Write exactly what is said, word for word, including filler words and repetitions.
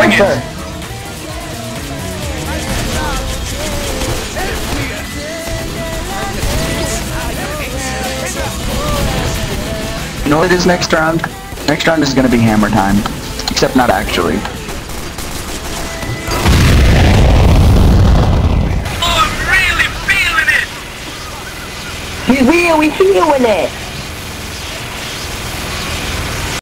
Bring it. Sir. You know what it is next round? Next round is gonna be hammer time. Except not actually. Oh, I'm really feeling it! He's really feeling it!